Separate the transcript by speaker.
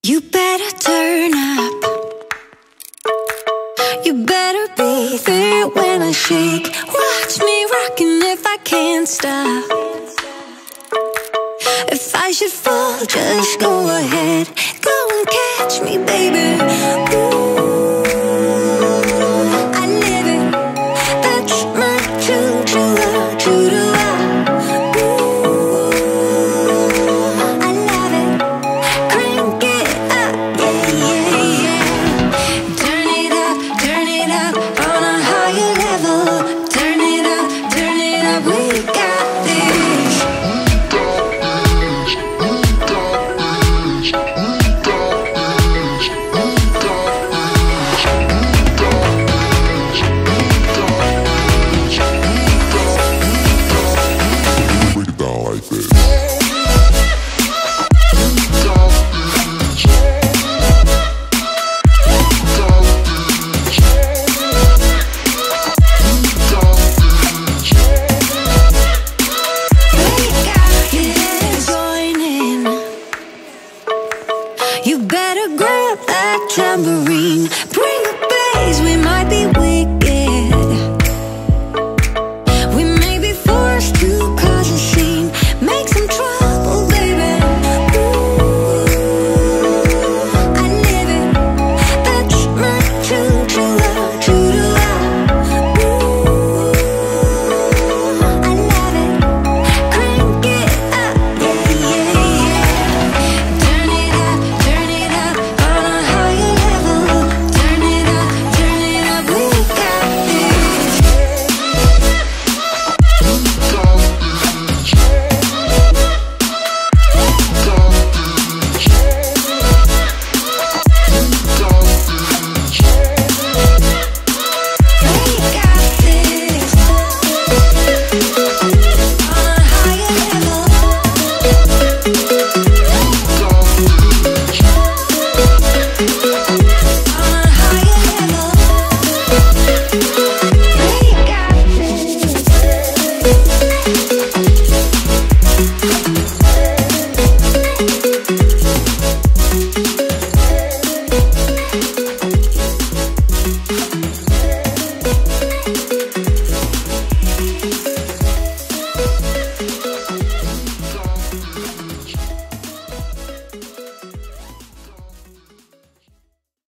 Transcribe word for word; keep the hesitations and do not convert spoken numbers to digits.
Speaker 1: You better turn up. You better be there when I shake. Watch me rocking if I can't stop. If I should fall, just go ahead. Go and catch me, baby. Ooh, I live it. That's my choo-choo, choo-choo. You better grab that tambourine. Bring the bass, we might be